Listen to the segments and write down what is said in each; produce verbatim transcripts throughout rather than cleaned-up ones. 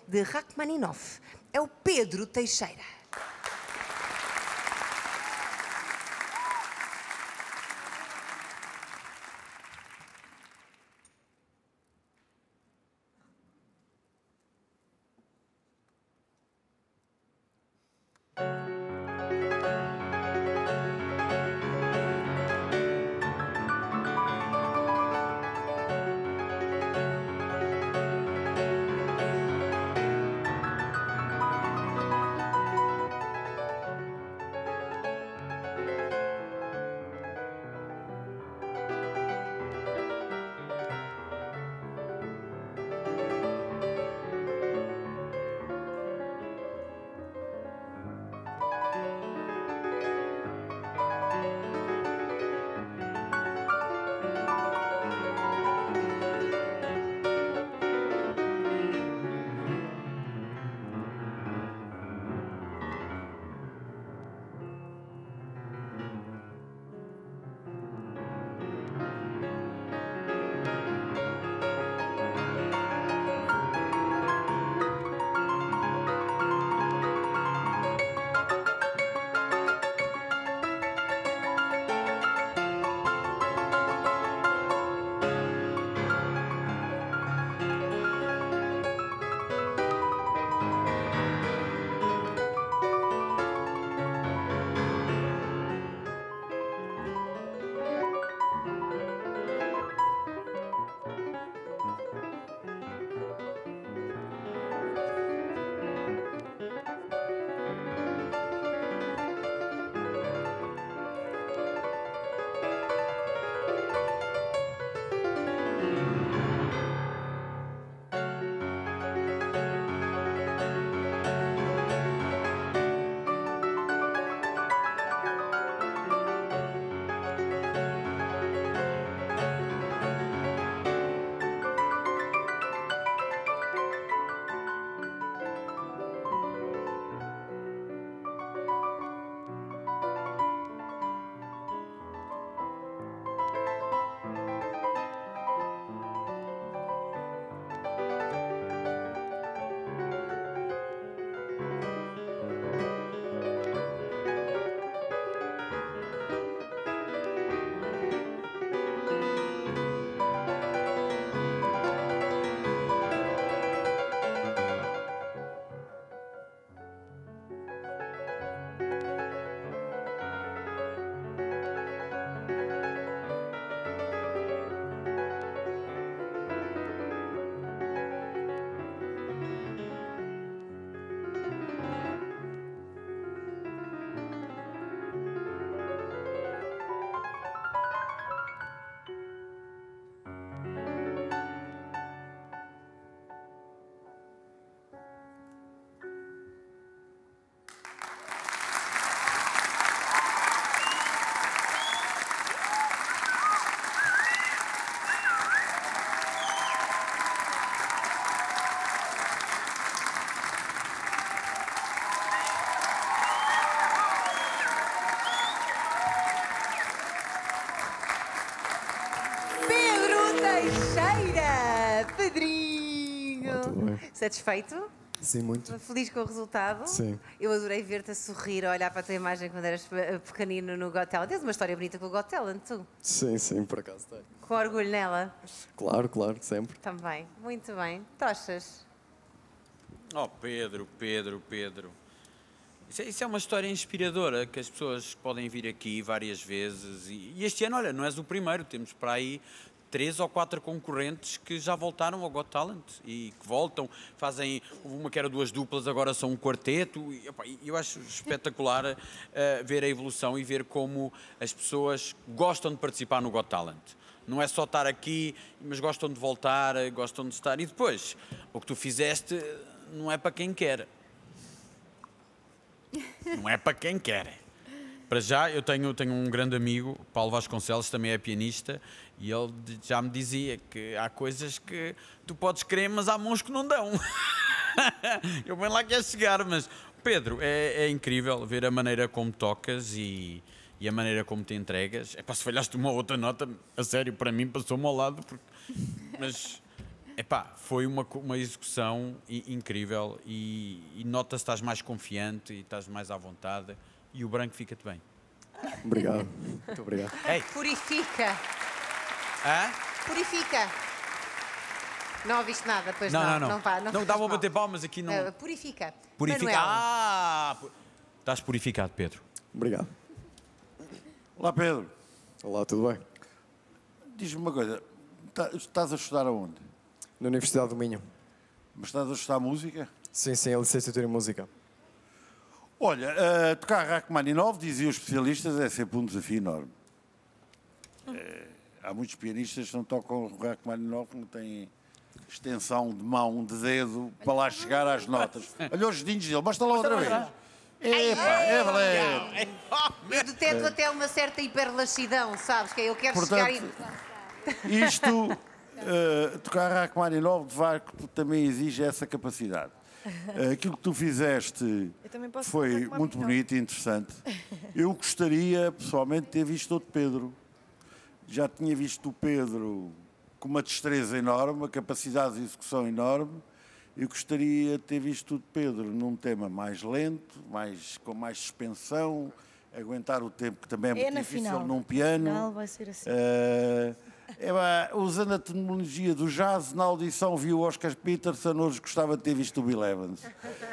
de Rachmaninoff. É o Pedro Teixeira. Teixeira! Pedrinho! Oh, tudo bem. Satisfeito? Sim, muito. Feliz com o resultado? Sim. Eu adorei ver-te a sorrir, a olhar para a tua imagem quando eras pequenino no Got Talent. Tens uma história bonita com o Got Talent, tu? Sim, sim, por acaso tem. Com orgulho nela? Claro, claro, sempre. Também. Muito bem. Tochas? Oh, Pedro, Pedro, Pedro. Isso é, isso é uma história inspiradora, que as pessoas podem vir aqui várias vezes. E, e este ano, olha, não és o primeiro. Temos para aí três ou quatro concorrentes que já voltaram ao Got Talent e que voltam, fazem uma que era duas duplas, agora são um quarteto. E opa, eu acho espetacular uh, ver a evolução e ver como as pessoas gostam de participar no Got Talent. Não é só estar aqui, mas gostam de voltar, gostam de estar. E depois, o que tu fizeste não é para quem quer. Não é para quem quer. Para já, eu tenho, tenho um grande amigo, Paulo Vasconcelos, também é pianista, e ele já me dizia que há coisas que tu podes querer, mas há mãos que não dão. Eu bem lá quero chegar, mas Pedro, é, é incrível ver a maneira como tocas e, e a maneira como te entregas. É para se falhaste uma outra nota, a sério, para mim passou-me ao lado, porque, mas Epá, foi uma, co- uma execução i- incrível e, e nota-se que estás mais confiante e estás mais à vontade e o branco fica-te bem. Obrigado. Muito obrigado. Ei, Purifica. hã? Purifica. Não ouviste nada, pois não. Não, não, não. Não, pá, não Não, faz dava a mal. bater palmas aqui, não. Eh, purifica. Purifica. Manuel. Ah! pu- Estás purificado, Pedro. Obrigado. Olá, Pedro. Olá, tudo bem? Diz-me uma coisa. Tá- Estás a estudar aonde? Na Universidade do Minho. Mas estás a estudar música? Sim, sim, a licenciatura em Música. Olha, uh, tocar Rachmaninoff, diziam os especialistas, é sempre um desafio enorme. Eh, há muitos pianistas que não tocam Rachmaninoff, não têm extensão de mão, de dedo, para lá chegar às notas. Olha os dedinhos dele, basta lá outra vez. Epa, é valente. Eu detecto até uma certa hiperlaxidão, sabes? Que é eu quero chegar e... Portanto, isto, uh, tocar Rachmaninoff, de facto, também exige essa capacidade. Uh, aquilo que tu fizeste também posso foi tocar com uma muito opinião. bonito e interessante. Eu gostaria, pessoalmente, de ter visto outro Pedro. Já tinha visto o Pedro com uma destreza enorme, uma capacidade de execução enorme. Eu gostaria de ter visto o Pedro num tema mais lento, mais, com mais suspensão, aguentar o tempo, que também é muito É na difícil final. num piano. Final vai ser assim. Eh, é pá, usando a terminologia do jazz, na audição vi o Oscar Peterson, hoje gostava de ter visto o Bill Evans.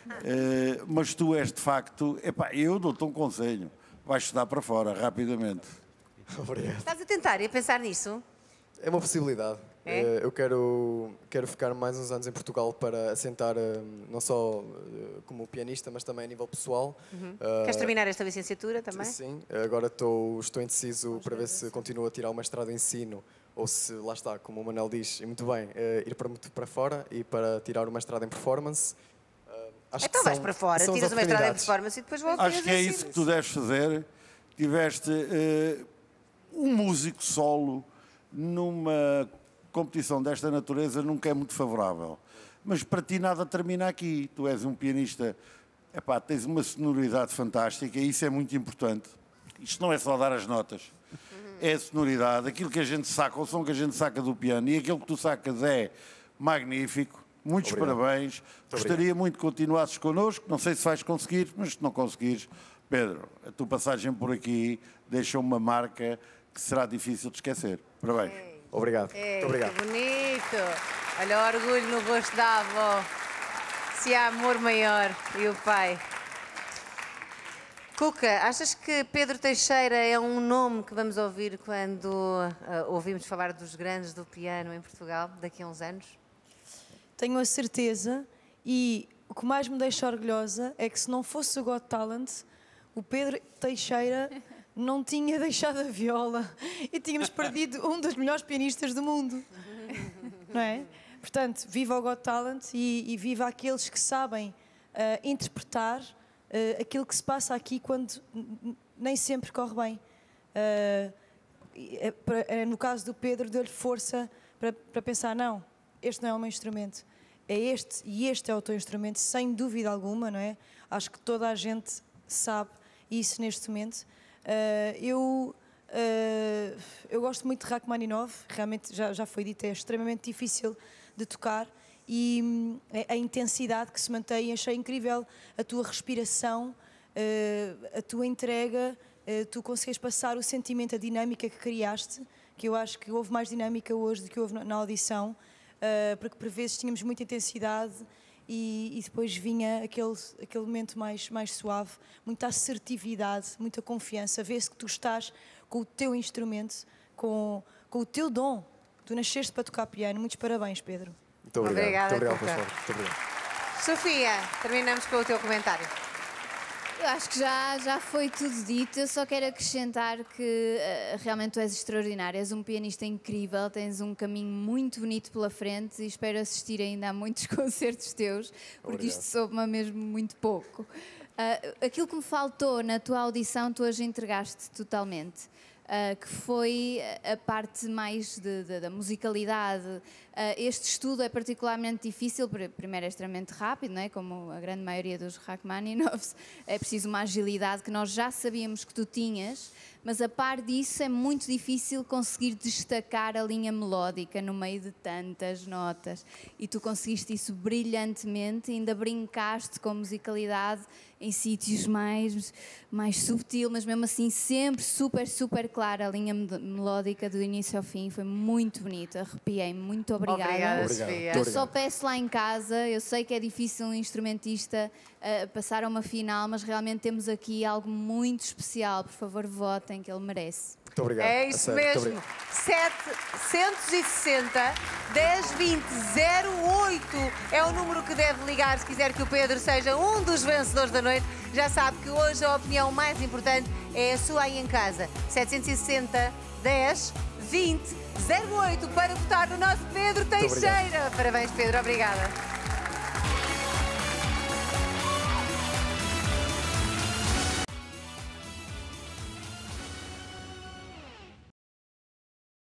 Eh, mas tu és, de facto, epá, eu dou-te um conselho, vais estudar para fora, rapidamente. Obrigado. Estás a tentar e a pensar nisso? É uma possibilidade. É? Eh, Eu quero, quero ficar mais uns anos em Portugal para assentar eh, não só eh, como pianista, mas também a nível pessoal. Eh, Queres terminar esta licenciatura também? Sim, agora estou, estou indeciso para ver se continuo a tirar o mestrado em ensino ou se, lá está, como o Manel diz, e muito bem, eh, ir para, muito para fora e para tirar o mestrado em performance. Eh, acho Então que vais são- para fora, são as tiras uma estrada em oportunidades. performance e depois voltas. Acho que é isso que tu deves fazer. Tiveste eh, um músico solo numa competição desta natureza nunca é muito favorável. Mas para ti nada termina aqui. Tu és um pianista, epá, tens uma sonoridade fantástica e isso é muito importante. Isto não é só dar as notas. É a sonoridade, aquilo que a gente saca, o som que a gente saca do piano e aquilo que tu sacas é magnífico. Muitos Obrigado. parabéns. Gostaria muito que continuasses connosco. Não sei se vais conseguir, mas se não conseguires, Pedro, a tua passagem por aqui deixa uma marca que será difícil de esquecer. Parabéns. Obrigado. Ei, Muito obrigado. que bonito! Olha o orgulho no rosto da avó. Se há amor maior e o pai. Cuca, achas que Pedro Teixeira é um nome que vamos ouvir quando ah, ouvimos falar dos grandes do piano em Portugal daqui a uns anos? Tenho a certeza, e o que mais me deixa orgulhosa é que se não fosse o Got Talent, o Pedro Teixeira não tinha deixado a viola e tínhamos perdido um dos melhores pianistas do mundo. Não é? Portanto, viva o Got Talent e, e viva aqueles que sabem ah, interpretar ah, aquilo que se passa aqui quando n- n- nem sempre corre bem. Ah, e é para- é no caso do Pedro, deu-lhe força para, para pensar, não, este não é o meu instrumento, é este e este é o teu instrumento, sem dúvida alguma, não é? Acho que toda a gente sabe isso neste momento. Uh, eu, uh, eu gosto muito de Rachmaninoff, realmente já, já foi dito, é extremamente difícil de tocar e hum, a, a intensidade que se mantém, achei incrível a tua respiração, uh, a tua entrega, uh, tu consegues passar o sentimento, a dinâmica que criaste, que eu acho que houve mais dinâmica hoje do que houve na, na audição, uh, porque por vezes tínhamos muita intensidade e, e depois vinha aquele, aquele momento mais, mais suave, muita assertividade, muita confiança, vê-se que tu estás com o teu instrumento, com, com o teu dom. Tu nasceste para tocar piano. Muitos parabéns, Pedro. Muito obrigado. Obrigada, Muito obrigado, Cuca. Pastor. Muito obrigado. Sofia, terminamos com o teu comentário. Eu acho que já, já foi tudo dito, eu só quero acrescentar que eh, realmente tu és extraordinário, és um pianista incrível, tens um caminho muito bonito pela frente e espero assistir ainda a muitos concertos teus, porque Obrigado. isto soube-me mesmo muito pouco. Ah, aquilo que me faltou na tua audição, tu hoje entregaste totalmente. Uh, que foi a parte mais de, de, da musicalidade, uh, este estudo é particularmente difícil, primeiro é extremamente rápido, não é? Como a grande maioria dos Rachmaninoffs, é preciso uma agilidade que nós já sabíamos que tu tinhas, mas a par disso é muito difícil conseguir destacar a linha melódica no meio de tantas notas. E tu conseguiste isso brilhantemente, ainda brincaste com musicalidade em sítios mais, mais subtil, mas mesmo assim sempre super, super clara a linha melódica do início ao fim. Foi muito bonito, arrepiei-me. Muito obrigada. Obrigada, Obrigado. Sofia. Muito Eu só peço lá em casa, eu sei que é difícil um instrumentista uh, passar a uma final, mas realmente temos aqui algo muito especial. Por favor, votem, que ele merece. Muito obrigado. É A isso sério, muito mesmo. obrigado. setecentos e sessenta, dez vinte, zero oito é o número que deve ligar se quiser que o Pedro seja um dos vencedores da noite. Já sabe que hoje a opinião mais importante é a sua aí em casa. setecentos e sessenta, dez, vinte, zero oito para votar no nosso Pedro Teixeira. Parabéns, Pedro. Obrigada.